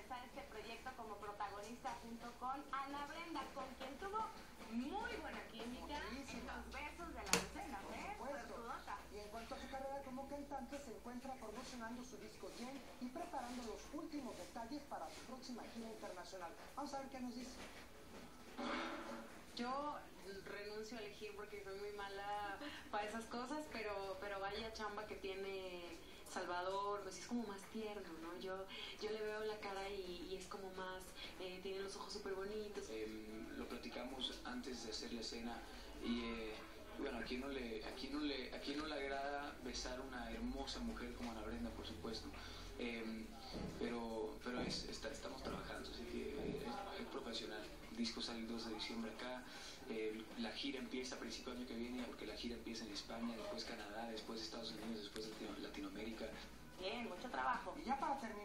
encabezar este proyecto como protagonista junto con Ana Brenda, con quien tuvo muy buena química en los besos de las escenas, Por supuesto. Y en cuanto a su carrera como cantante, se encuentra promocionando su disco Jen y preparando los últimos detalles para su próxima gira internacional. Vamos a ver qué nos dice. Yo renuncio a elegir porque soy muy mala para esas cosas, pero vaya chamba que tiene Salvador, pues es como más tierno, ¿no? Yo le veo la cara y es como más, tiene los ojos súper bonitos. Lo platicamos antes de hacer la escena y bueno, ¿a quién no le agrada besar una hermosa mujer como Ana Brenda, por supuesto? Pero estamos trabajando, así que es profesional. El disco sale el 2 de diciembre acá, la gira empieza a principios del año que viene, porque la gira empieza en España, después Canadá, después Estados Unidos, después Latinoamérica. Bien, mucho trabajo. Y ya para terminar.